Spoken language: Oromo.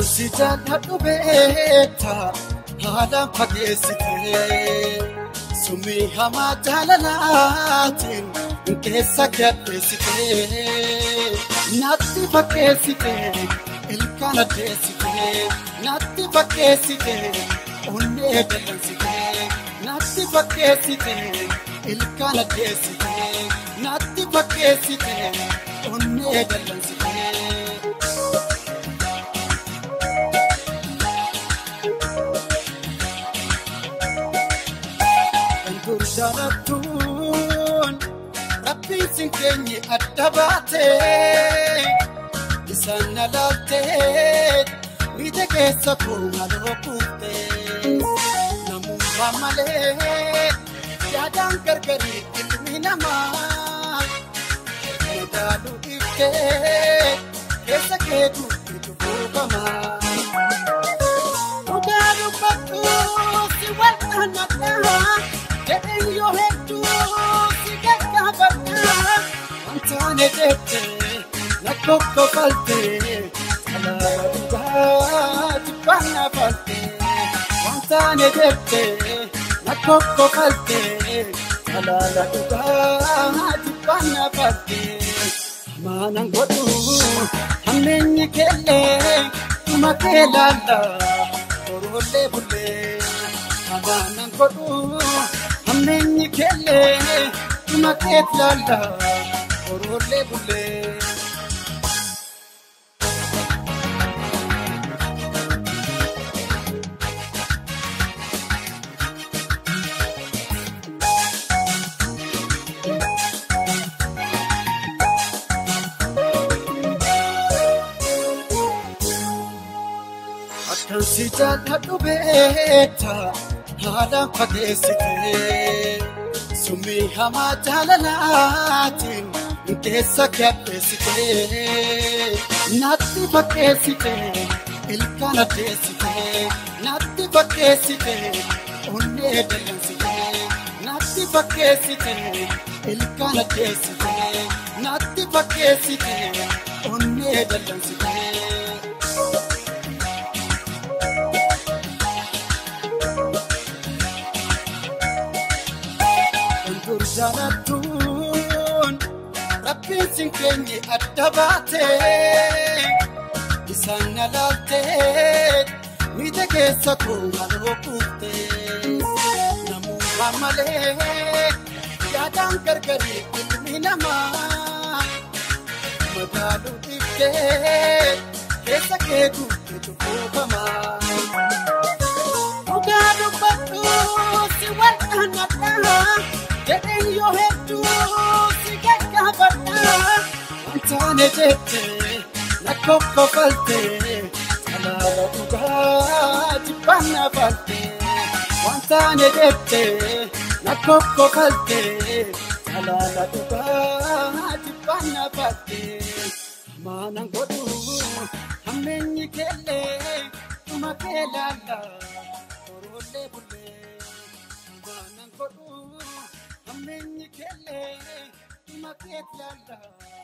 Sijaan hadhu beektaa haadhaan fageessitee summii hamaa jaalalaatiin keessa gadheessitee natti fakkeessitee ilkaan addeessitee natti fakkeessitee onnee dallansitee natti fakkeessitee ilkaan addeessitee natti fakkeessitee onnee dallansitee. Durjanatun Rabbi sinkenyi addabate Isana lalte Mite keessa kumalo kufte Namu mamale Yaadaan gargari ilmi namaa Medalu ifte Keessa keetu itti fuugamaa Ugalu bakku si wal'aanadhaa Getting your head to see get covered. Antane dete, na coco falte. Alaga ti panna falte. Antane dete, na coco falte. Alaga ti panna falte. Manang godu, hammenni kelle, tumakelala, orole bulle. Manang godu. Hammenni kelle tumaket lalla orole bulle Akkan si jaalladhu beektaa haadhaan fageessitee summii hamaa jaalalaatiin keessa gadheessitee natti fakkeessitee ilkaan addeessitee natti fakkeessitee onnee dallansitee natti fakkeessitee ilkaan addeessitee natti fakkeessitee onnee dallansitee. Durjanatun Rabbi sinkenyi addabate Isana lalte Mite keessa kumalo kufte Namu mamale Yaadaan gargari ilmi namaa Medalu ifte Keessa keetu itti fuugamaa Ugalu bakku si wal'aanadhaa Getting your head to see get covered. Antane dete, na coco falte. Alaga ti panna falte. Antane dete, na coco falte. Alaga ti panna falte. Manang godu, hammenni kelle, tumakelala, orole bulle. Manang godu. Hammenni kelle, tumaket lalla.